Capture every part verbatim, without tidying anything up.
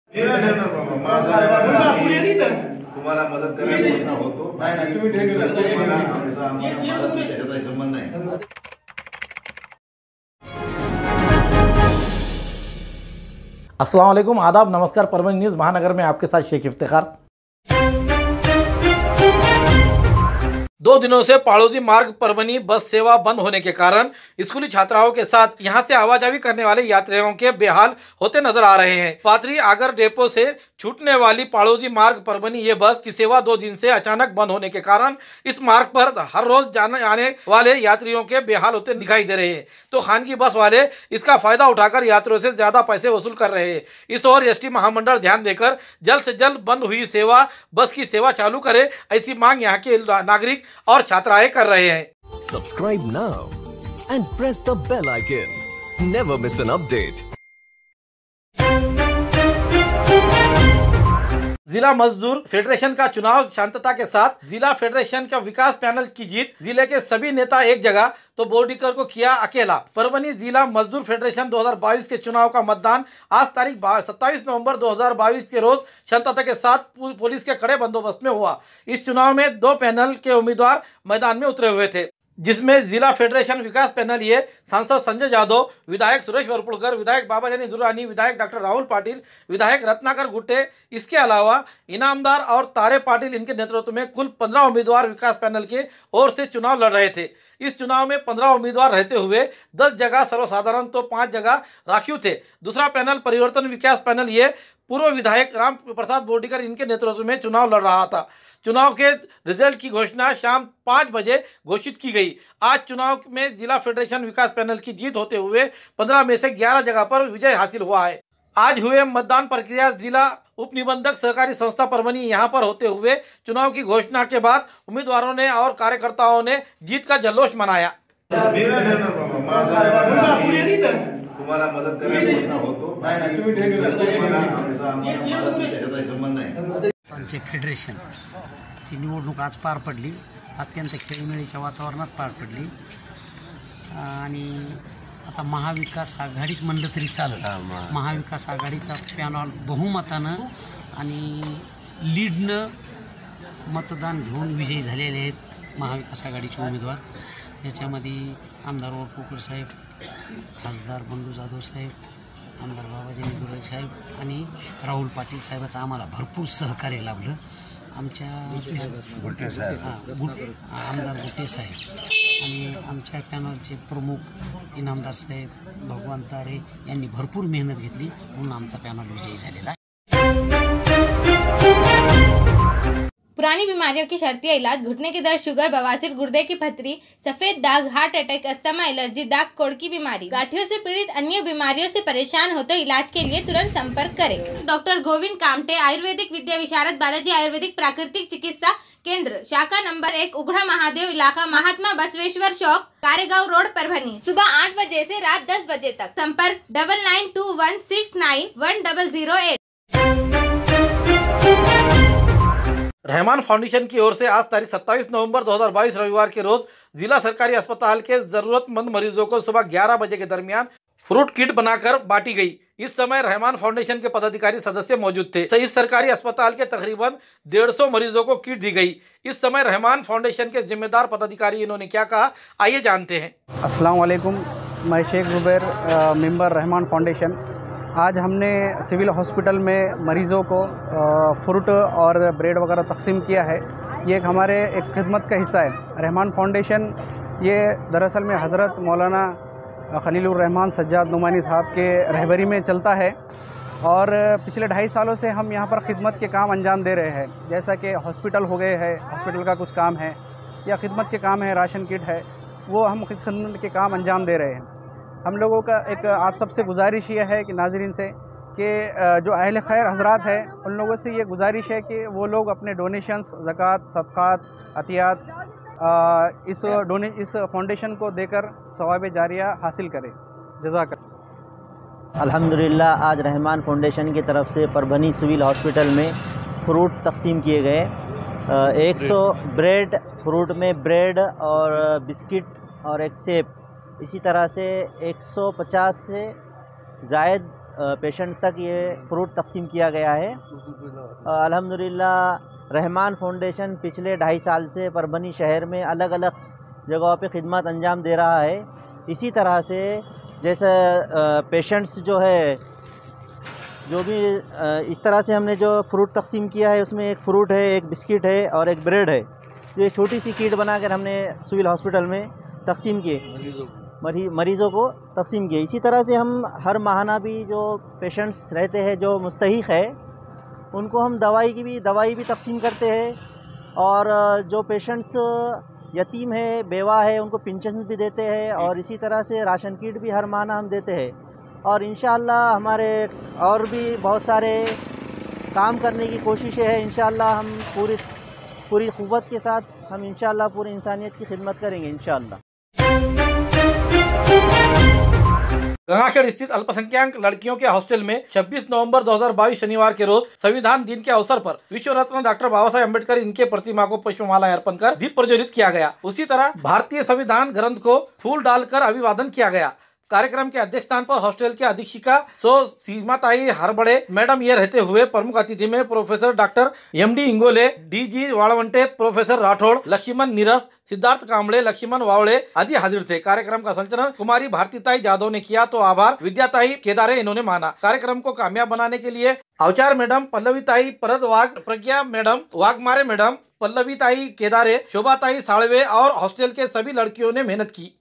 तुम्हाला मदत करायला होतो संबंध नाही। अस्सलाम वालेकुम, आदाब, नमस्कार। परभणी न्यूज़ महानगर में आपके साथ शेख इफ्तिखार। दो दिनों से पाड़ोदी मार्ग परभणी बस सेवा बंद होने के कारण स्कूली छात्राओं के साथ यहां से आवाजाही करने वाले यात्रियों के बेहाल होते नजर आ रहे हैं। पाथरी आगर डेपो से छूटने वाली पाड़ोदी मार्ग परभणी ये बस की सेवा दो दिन से अचानक बंद होने के कारण इस मार्ग पर हर रोज जाने आने वाले यात्रियों के बेहाल होते दिखाई दे रहे हैं। तो खानगी बस वाले इसका फायदा उठाकर यात्रियों से ज्यादा पैसे वसूल कर रहे हैं। इस ओर एसटी महामंडल ध्यान देकर जल्द से जल्द बंद हुई सेवा बस की सेवा चालू करे, ऐसी मांग यहाँ के नागरिक और छात्राएं कर रहे हैं। Subscribe now and press the bell icon. Never miss an update. जिला मजदूर फेडरेशन का चुनाव शांतता के साथ, जिला फेडरेशन का विकास पैनल की जीत, जिले के सभी नेता एक जगह तो बोर्डीकर को किया अकेला। परभणी जिला मजदूर फेडरेशन दो हज़ार बाईस के चुनाव का मतदान आज तारीख सत्ताईस नवंबर दो हज़ार बाईस के रोज शांतता के साथ पुलिस के कड़े बंदोबस्त में हुआ। इस चुनाव में दो पैनल के उम्मीदवार मैदान में उतरे हुए थे, जिसमें जिला फेडरेशन विकास पैनल ये सांसद संजय जादव, विधायक सुरेश वरपुड़कर, विधायक बाबाजानी दुरानी, विधायक डॉक्टर राहुल पाटिल, विधायक रत्नाकर गुट्टे, इसके अलावा इनामदार और तारे पाटिल, इनके नेतृत्व में कुल पंद्रह उम्मीदवार विकास पैनल के ओर से चुनाव लड़ रहे थे। इस चुनाव में पंद्रह उम्मीदवार रहते हुए दस जगह सर्वसाधारण तो पाँच जगह राखीव थे। दूसरा पैनल परिवर्तन विकास पैनल ये पूर्व विधायक राम प्रसाद बोर्डीकर, इनके नेतृत्व में चुनाव लड़ रहा था। चुनाव के रिजल्ट की घोषणा शाम पाँच बजे घोषित की गई। आज चुनाव में जिला फेडरेशन विकास पैनल की जीत होते हुए पंद्रह में से ग्यारह जगह पर विजय हासिल हुआ है। आज हुए मतदान प्रक्रिया जिला उप निबंधक सहकारी संस्था परभणी यहाँ पर होते हुए चुनाव की घोषणा के बाद उम्मीदवारों ने और कार्यकर्ताओं ने जीत का जल्लोष मनाया। तुम्हाला मदत करायला होतो संबंध नाही। आमचे फेडरेशनची निवडणूक आज पार पडली, अत्यंत खेळीमेळीच्या वातावरणात पार पडली आणि आता महाविकास आघाडीच म्हणलं तरी चालेल। महाविकास आघाडीचा पॅनल बहुमतानं आणि लीडनं मतदान घेऊन विजयी झालेले आहेत महाविकास आघाडीचे उमेदवार। याच्यामध्ये आमदार वरपुडकर साहेब, खासदार बंडू जाधव साहेब, आमदार बाबाजानी दुरानी साहेब आणि राहुल पाटील साहेबाचं आम्हाला भरपूर सहकार्य लाभलं। आमच्या गुट्टे साहेब, आमदार गुट्टे साहेब आणि आमच्या पॅनलचे प्रमुख इनामदार साहेब, भगवान तारे यांनी भरपूर मेहनत घेतली म्हणून आमचा पॅनल विजयी झालेला आहे। पुरानी बीमारियों की शर्तिया इलाज, घुटने के दर्द, शुगर, बवासीर, गुर्दे की पथरी, सफेद दाग, हार्ट अटैक, अस्थमा, एलर्जी, दाग कोड़ की बीमारी, गांठियों से पीड़ित अन्य बीमारियों से परेशान हो तो इलाज के लिए तुरंत संपर्क करें। डॉक्टर गोविंद कामटे, आयुर्वेदिक विद्या विशारद, बालाजी आयुर्वेदिक प्राकृतिक चिकित्सा केंद्र, शाखा नंबर एक, उघड़ा महादेव इलाका, महात्मा बसवेश्वर चौक, कारेगांव रोड, परभणी। सुबह आठ बजे से रात दस बजे तक। संपर्क double nine two one six nine one double zero eight. Rahman foundation की ओर से आज तारीख सत्ताईस नवंबर दो हज़ार बाईस रविवार के रोज जिला सरकारी अस्पताल के जरूरतमंद मरीजों को सुबह ग्यारह बजे के दरमियान फ्रूट किट बनाकर बांटी गई। इस समय रहमान फाउंडेशन के पदाधिकारी सदस्य मौजूद थे। इस सरकारी अस्पताल के तकरीबन डेढ़ सौ मरीजों को किट दी गई। इस समय रहमान फाउंडेशन के जिम्मेदार पदाधिकारी इन्होंने क्या कहा, आइए जानते हैं। अस्सलाम वालेकुम, मैं शेख जुबैर, मेंबर रहमान फाउंडेशन। आज हमने सिविल हॉस्पिटल में मरीज़ों को फ्रूट और ब्रेड वगैरह तकसीम किया है। ये एक हमारे एक खिदमत का हिस्सा है। रहमान फाउंडेशन ये दरअसल में हज़रत मौलाना खलीलुर रहमान सज्जाद नुमानी साहब के रहबरी में चलता है और पिछले ढाई सालों से हम यहाँ पर खिदमत के काम अंजाम दे रहे हैं। जैसा कि हॉस्पिटल हो गए हैं, हॉस्पिटल का कुछ काम है या खिदमत के काम है, राशन किट है, वो हम खिदमत के काम अंजाम दे रहे हैं। हम लोगों का एक आप सबसे गुजारिश ये है कि नाज़रीन से कि जो अहले खैर हजरात है उन लोगों से ये गुजारिश है कि वो लोग अपने डोनेशंस, ज़कात, सदक़ात, अतियात इस डोने इस फाउंडेशन को देकर सवाब जारिया हासिल करें। जज़ाकल्लाह। अल्हम्दुलिल्लाह आज रहमान फाउंडेशन की तरफ से परभणी सिविल हॉस्पिटल में फ्रूट तकसीम किए गए। एक सौ ब्रेड, फ्रूट में ब्रेड और बिस्किट और एक सेब, इसी तरह से एक सौ पचास से ज़ायद पेशेंट तक ये फ्रूट तकसीम किया गया है। अल्हम्दुलिल्लाह रहमान फाउंडेशन पिछले ढाई साल से परभनी शहर में अलग अलग जगहों पे खिदमत अंजाम दे रहा है। इसी तरह से जैसे पेशेंट्स जो है जो भी इस तरह से हमने जो फ्रूट तकसीम किया है उसमें एक फ्रूट है, एक बिस्किट है और एक ब्रेड है। ये छोटी सी किट बनाकर हमने सिविल हॉस्पिटल में तकसीम किए, मरी, मरीज़ों को तकसीम किए। इसी तरह से हम हर माहाना भी जो पेशेंट्स रहते हैं जो मुस्तहिक है उनको हम दवाई की भी दवाई भी तकसीम करते हैं और जो पेशेंट्स यतीम है, बेवा है, उनको पेंशन भी देते हैं और इसी तरह से राशन किट भी हर माहाना हम देते हैं। और इंशाअल्लाह हमारे और भी बहुत सारे काम करने की कोशिशें हैं। इंशाअल्लाह हम पूरी पूरी क़ुव्वत के साथ हम इंशाअल्लाह पूरी इंसानियत की खिदमत करेंगे इंशाअल्लाह। गंगाखेड़ स्थित अल्पसंख्यक लड़कियों के हॉस्टल में छब्बीस नवंबर दो हज़ार बाईस शनिवार के रोज संविधान दिन के अवसर पर विश्व रत्न डॉक्टर बाबा साहेब अम्बेडकर इनके प्रतिमा को पुष्पमाला अर्पण कर दीप प्रज्वलित किया गया। उसी तरह भारतीय संविधान ग्रंथ को फूल डालकर अभिवादन किया गया। कार्यक्रम के अध्यक्ष स्थान पर हॉस्टल के अधीक्षिका सो सीमाताई हरबड़े मैडम ये रहते हुए प्रमुख अतिथि में professor doctor M D Ingole, D G Walwante, professor Rathod, Laxman Niras, Siddharth Kamble, Lakshman वावड़े आदि हाजिर थे। कार्यक्रम का संचालन कुमारी भारतीताई जादव ने किया तो आभार विद्याताई केदारे इन्होंने माना। कार्यक्रम को कामयाब बनाने के लिए Awachar madam, Pallavitai Pardwag, Pragya madam, Waghmare madam, Pallavitai Kedare, Shobhatai Salve और हॉस्टल के सभी लड़कियों ने मेहनत की।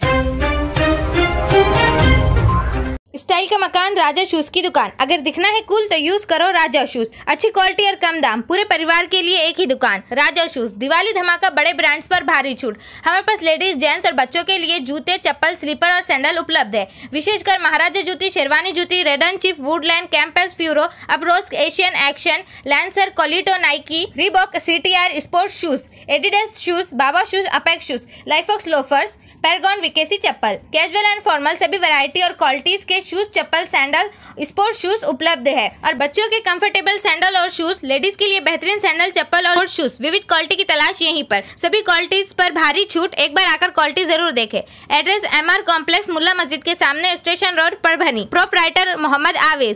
स्टाइल का मकान राजा शूज की दुकान। अगर दिखना है कूल तो यूज करो राजा शूज। अच्छी क्वालिटी और कम दाम, पूरे परिवार के लिए एक ही दुकान राजा शूज। दिवाली धमाका, बड़े ब्रांड्स पर भारी छूट। हमारे पास लेडीज, जेंट्स और बच्चों के लिए जूते, चप्पल, स्लीपर और सैंडल उपलब्ध है। विशेषकर महाराजा जूती, शेरवानी जूती, red chief, Woodland, Campus, Furo, Abros, Asian, Action, Lancer, कोलिटो, Nike, Reebok, CTR, sports shoes, Adidas shoes, Baba shoes, Apex shoes, लाइफॉक्स लोफर्स, पैरागॉन, विकेसी चप्पल, कैजुअल एंड फॉर्मल सभी वैरायटी और क्वालिटीज के शूज, चप्पल, सैंडल, स्पोर्ट्स शूज उपलब्ध है। और बच्चों के कंफर्टेबल सैंडल और शूज, लेडीज के लिए बेहतरीन सैंडल, चप्पल और शूज, विविध क्वालिटी की तलाश यहीं पर। सभी क्वालिटीज पर भारी छूट, एक बार आकर क्वालिटी जरूर देखें। एड्रेस एम आर कॉम्प्लेक्स, मुल्ला मस्जिद के सामने, station road, Parbhani. Proprietor Mohammad Awesh.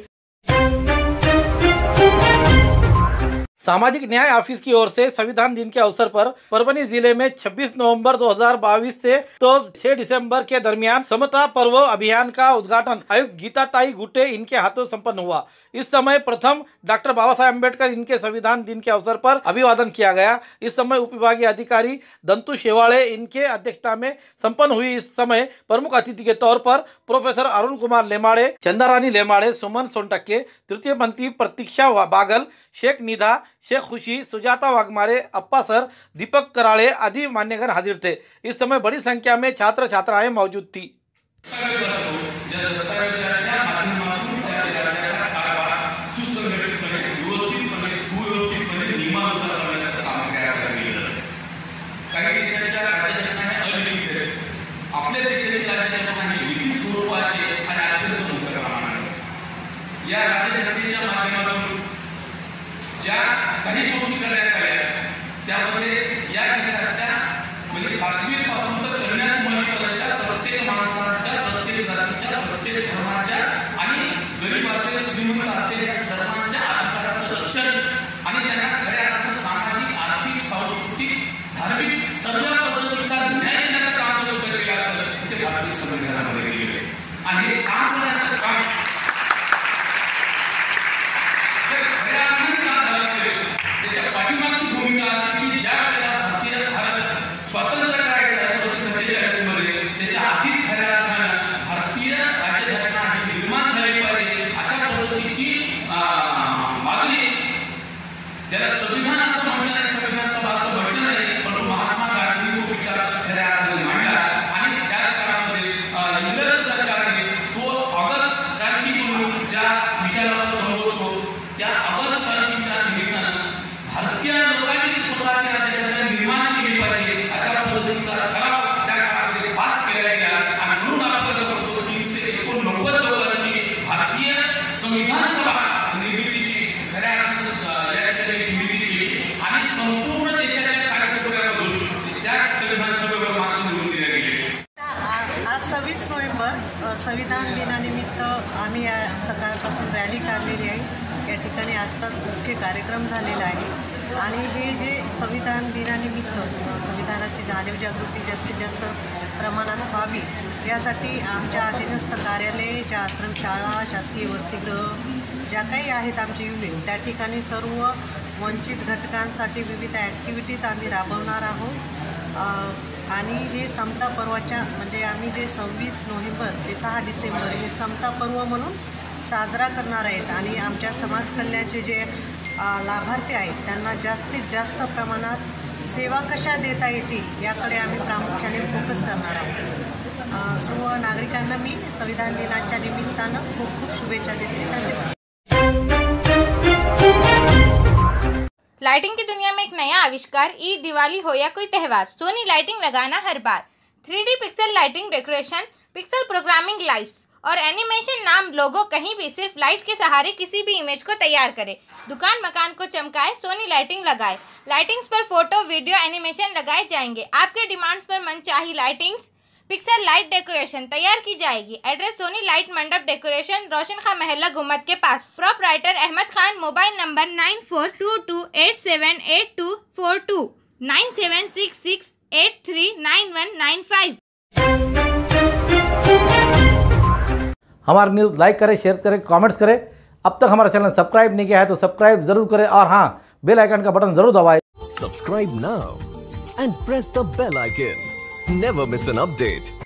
सामाजिक न्याय ऑफिस की ओर से संविधान दिन के अवसर पर परभनी जिले में छब्बीस नवंबर दो हज़ार बाईस से तो छह दिसंबर के दरमियान समता पर्व अभियान का उद्घाटन आयुक्त गीताताई गुट्टे इनके हाथों संपन्न हुआ। इस समय प्रथम डॉक्टर बाबा साहेब अम्बेडकर इनके संविधान दिन के अवसर पर अभिवादन किया गया। इस समय उप विभागीय अधिकारी दंतु शेवाड़े इनके अध्यक्षता में संपन्न हुई। इस समय प्रमुख अतिथि के तौर पर प्रोफेसर अरुण कुमार लेमाड़े, चंदारानी लेमाड़े, सुमन सोनटक्के, तृतीय पंथी प्रतीक्षा बागल, शेख निधा, शेख खुशी, सुजाता वाघमारे, अप्पा सर, दीपक कराड़े आदि मान्यगण हाजिर थे। इस समय बड़ी संख्या में छात्र छात्राएं मौजूद थी। आपल्या देशाच्या राज्यघटनेने लिखित स्वरूपाचे आणि अत्यंत मोठ्या प्रमाणात या राज्यघटनेच्या माध्यमातून ज्या काही गोष्टी करण्यात आल्या त्यामध्ये या देशातल्या म्हणजे काश्मीर पासून तर कन्याकुमारीपर्यंतच्या प्रत्येक माणसाच्या, प्रत्येक जातीच्या, प्रत्येक धर्माच्या आणि गरीब असेल, श्रीमंत असेल या सर्वांच्या अधिकाराचं रक्षण आणि त्यांना खऱ्या अर्थानं सामाजिक, आर्थिक, सांस्कृतिक, धार्मिक सगळ्या पद्धतीचा न्याय देण्याचं काम जर उभं केलं असेल ते भारतीय संविधानामध्ये केलेलं आहे. आणि हे काम करण्याचं काम जर खऱ्या अर्थाने काम झालं असेल त्याच्या पाठीमागची भूमिका अशी की ज्या वेळेला भारतीय भारत स्वातंत्र्य करायचं एकोणीसशे सत्तेचाळीस मध्ये त्याच्या आधीच खऱ्या अर्थानं भारतीय राज्यघटना ही निर्माण झाली पाहिजे अशा पद्धतीची मागणी ज्याला संविधान असं म्हटलं नाही, संविधान सभा असं म्हटलं नाही, पण महात्मा गांधींनी तो विचार खऱ्या अर्थाने मांडला आणि त्याच काळामध्ये इंग्रज सरकारने तो ऑगस्ट क्रांती म्हणून ज्या विषयाला संबोधतो त्या ऑगस्ट क्रांतीच्या निमित्तानं भारतीय लोकांनी स्वतःची राज्यघटना निर्माण केली पाहिजे अशा पद्धतीचा ठराव त्या काळामध्ये पास केला गेला आणि म्हणून आपण बघतो तीनशे एकोणनव्वद लोकांची भारतीय संविधान सभा निर्मितीची खऱ्या अर्थाने या निर्मिती आत्ताच मुख्य कार्यक्रम झालेला आहे आणि हे जे संविधान दिनानिमित्त संविधानाची जाणीव जागृती जास्तीत जास्त प्रमाणात व्हावी यासाठी आमच्या अधीनस्थ कार्यालय, ज्या आश्रमशाळा, शासकीय वसतिगृह ज्या काही आहेत आमची युनिट, त्या ठिकाणी सर्व वंचित घटकांसाठी विविध ॲक्टिव्हिटीज आम्ही राबवणार आहोत आणि हे समता पर्वाच्या म्हणजे आम्ही जे सव्वीस नोव्हेंबर ते सहा डिसेंबर हे समता पर्व म्हणून साजरा करणार आहेत आणि आमच्या समाज कल्याणचे जे लाभार्थी आहेत त्यांना जास्तीत जास्त प्रमाणात सेवा कशा देता येतील याकडे आम्ही प्रामुख्याने फोकस करणार आहोत। सर्व नागरिकांना मी संविधान दिनाच्या निमित्तानं खूप खूप शुभेच्छा देते। धन्यवाद। लाइटिंग की दुनिया में एक नया आविष्कार, ईद, दिवाली हो या कोई त्यौहार, सोनी लाइटिंग लगाना हर बार। Three D pixel lighting decoration, pixel programming lights और एनिमेशन नाम लोगो कहीं भी सिर्फ लाइट के सहारे किसी भी इमेज को तैयार करे। दुकान मकान को चमकाए, सोनी लाइटिंग लगाए। लाइटिंग्स पर फोटो, वीडियो, एनिमेशन लगाए जाएंगे। आपके डिमांड्स पर मनचाही लाइटिंग्स, पिक्सल लाइट डेकोरेशन तैयार की जाएगी। Address Soni light mandap decoration, Roshan Khan महल्ला गुम्मत के पास। Proprietor Ahmad Khan. Mobile number nine four two two eight seven eight two four two, nine seven six six eight three nine one nine five. हमारा news like करें, share करें, comments करें। अब तक हमारा चैनल सब्सक्राइब नहीं किया है तो सब्सक्राइब जरूर करें और हाँ, बेल आइकन का बटन जरूर दबाएं। Subscribe now and press the bell icon. Never miss an update.